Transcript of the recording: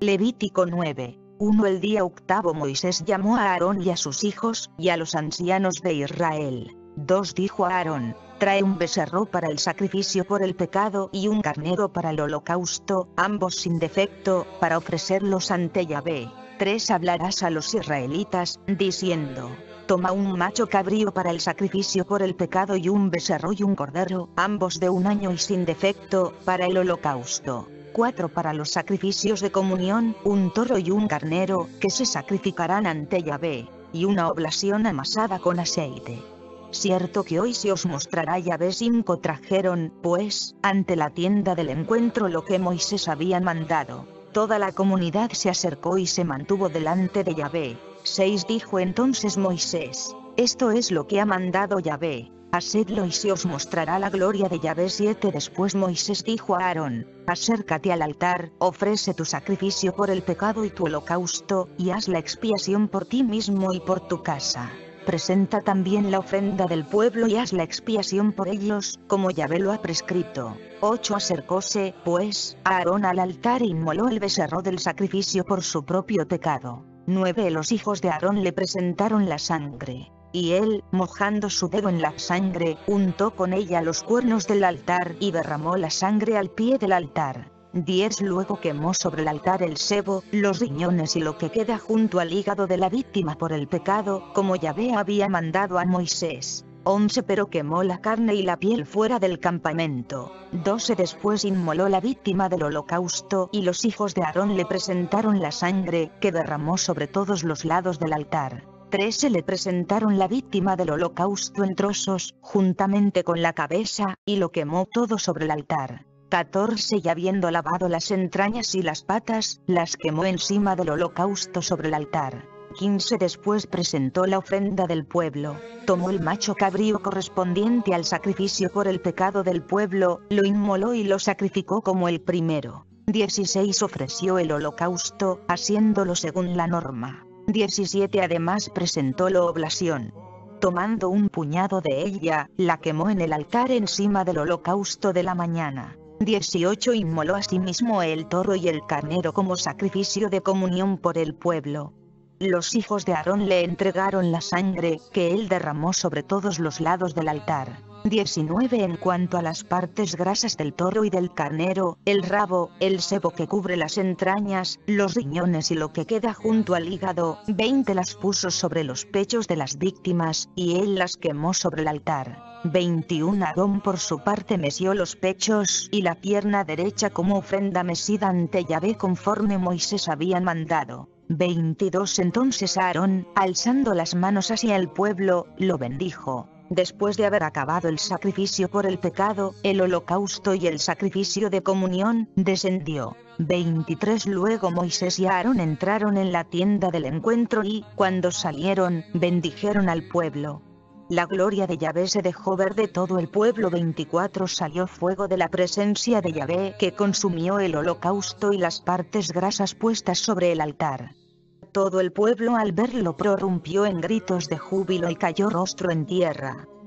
Levítico 9. 1. El día octavo Moisés llamó a Aarón y a sus hijos, y a los ancianos de Israel. 2. Dijo a Aarón: trae un becerro para el sacrificio por el pecado y un carnero para el holocausto, ambos sin defecto, para ofrecerlos ante Yahvé. 3. Hablarás a los israelitas, diciendo: toma un macho cabrío para el sacrificio por el pecado y un becerro y un cordero, ambos de 1 año y sin defecto, para el holocausto. 4. Para los sacrificios de comunión, un toro y un carnero, que se sacrificarán ante Yahvé, y una oblación amasada con aceite. Cierto que hoy se os mostrará Yahvé. 5. Trajeron, pues, ante la tienda del encuentro lo que Moisés había mandado. Toda la comunidad se acercó y se mantuvo delante de Yahvé. 6. Dijo entonces Moisés: esto es lo que ha mandado Yahvé, hacedlo y se os mostrará la gloria de Yahvé. 7. Después Moisés dijo a Aarón: acércate al altar, ofrece tu sacrificio por el pecado y tu holocausto, y haz la expiación por ti mismo y por tu casa. Presenta también la ofrenda del pueblo y haz la expiación por ellos, como Yahvé lo ha prescrito. 8. Acercóse, pues, Aarón al altar e inmoló el becerro del sacrificio por su propio pecado. 9. Los hijos de Aarón le presentaron la sangre, y él, mojando su dedo en la sangre, untó con ella los cuernos del altar y derramó la sangre al pie del altar. 10. Luego quemó sobre el altar el sebo, los riñones y lo que queda junto al hígado de la víctima por el pecado, como Yahvé había mandado a Moisés. 11. Pero quemó la carne y la piel fuera del campamento. 12. Después inmoló la víctima del holocausto y los hijos de Aarón le presentaron la sangre, que derramó sobre todos los lados del altar. 13. Le presentaron la víctima del holocausto en trozos, juntamente con la cabeza, y lo quemó todo sobre el altar. 14. Y habiendo lavado las entrañas y las patas, las quemó encima del holocausto sobre el altar. 15. Después presentó la ofrenda del pueblo, tomó el macho cabrío correspondiente al sacrificio por el pecado del pueblo, lo inmoló y lo sacrificó como el primero. 16. Ofreció el holocausto, haciéndolo según la norma. 17. Además presentó la oblación. Tomando un puñado de ella, la quemó en el altar encima del holocausto de la mañana. 18. Inmoló asimismo el toro y el carnero como sacrificio de comunión por el pueblo. Los hijos de Aarón le entregaron la sangre, que él derramó sobre todos los lados del altar. 19. En cuanto a las partes grasas del toro y del carnero, el rabo, el sebo que cubre las entrañas, los riñones y lo que queda junto al hígado, 20. Las puso sobre los pechos de las víctimas, y él las quemó sobre el altar. 21. Aarón por su parte meció los pechos y la pierna derecha como ofrenda mecida ante Yahvé conforme Moisés había mandado. 22. Entonces Aarón, alzando las manos hacia el pueblo, lo bendijo. Después de haber acabado el sacrificio por el pecado, el holocausto y el sacrificio de comunión, descendió. 23. Luego Moisés y Aarón entraron en la tienda del encuentro y, cuando salieron, bendijeron al pueblo. La gloria de Yahvé se dejó ver de todo el pueblo. 24. Salió fuego de la presencia de Yahvé que consumió el holocausto y las partes grasas puestas sobre el altar. Todo el pueblo al verlo prorrumpió en gritos de júbilo y cayó rostro en tierra.